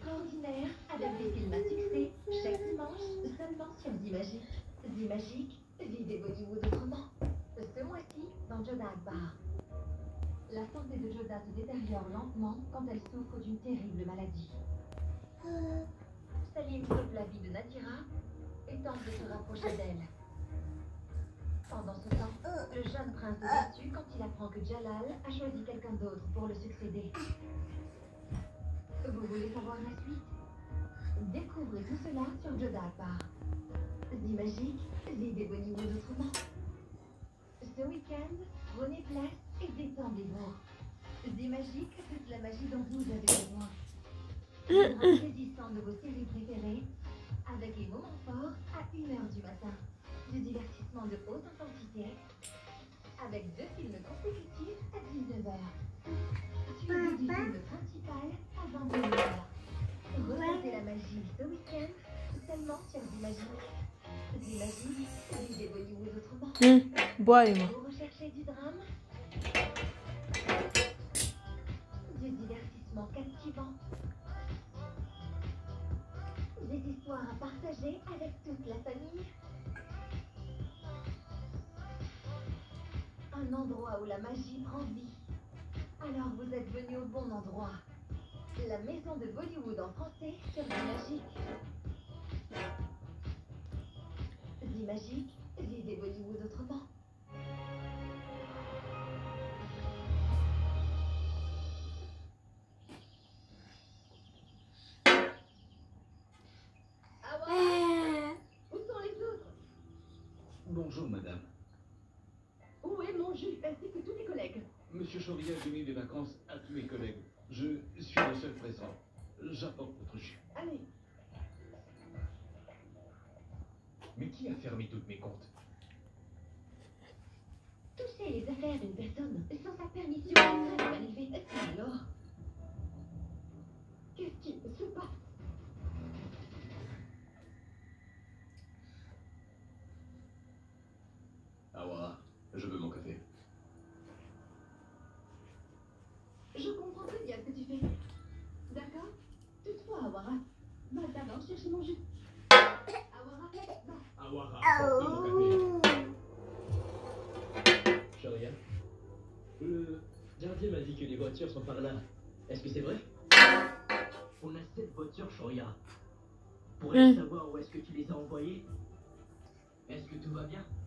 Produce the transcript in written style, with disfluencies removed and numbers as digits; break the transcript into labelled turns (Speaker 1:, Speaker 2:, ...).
Speaker 1: extraordinaire avec des films à succès chaque dimanche seulement sur Zimagique. Zimagique, vivez Bollywood autrement. Ce mois-ci dans Joda Akbar. La santé de Joda se détériore lentement quand elle souffre d'une terrible maladie. Salim sauve la vie de Nadira et tente de se rapprocher d'elle. Pendant ce temps, le jeune prince est déçu quand il apprend que Jalal a choisi quelqu'un d'autre pour le succéder. Vous voulez savoir la suite? Découvrez tout cela sur Joda Akbar. Zimagique, vivez Bollywood autrement. Ce week-end, prenez place et détendez-vous. Zimagique, toute la magie dont vous avez besoin. Le drame saisissant de vos séries préférées, avec les moments forts à 1h du matin. Du divertissement de haute intensité, avec 2 films consécutifs à 19h. Suivi du film principal à 21h. Ressentez la magie ce week-end, seulement sur Zimagique. Zimagique, vivez Bollywood autrement. Vous recherchez du drame, du divertissement captivant, des histoires à partager avec toute la famille. Un endroit où la magie prend vie. Alors vous êtes venu au bon endroit. La maison de Bollywood en français sur Zimagique. Zimagique, vivez Bollywood autrement. Où sont les autres?
Speaker 2: Bonjour, madame.
Speaker 1: Où est mon jus ainsi que tous les collègues?
Speaker 2: Monsieur Choria a donné des vacances à tous mes collègues. Je suis le seul présent. J'apporte votre jus.
Speaker 1: Allez.
Speaker 2: Mais qui a fermé toutes mes comptes?
Speaker 1: Toucher les affaires d'une personne sans sa permission est très mal élevé. Alors, qu'est-ce qui se passe?
Speaker 2: Awara, je veux mon café.
Speaker 1: Je comprends très bien ce que tu fais. D'accord? Toutefois, Awara, va d'abord chercher mon jus. Awara, va.
Speaker 2: Awara, apporte mon café.
Speaker 3: Choria, le gardien m'a dit que les voitures sont par là. Est-ce que c'est vrai? On a 7 voitures, Choria. Pourrais-je savoir où est-ce que tu les as envoyées? Est-ce que tout va bien?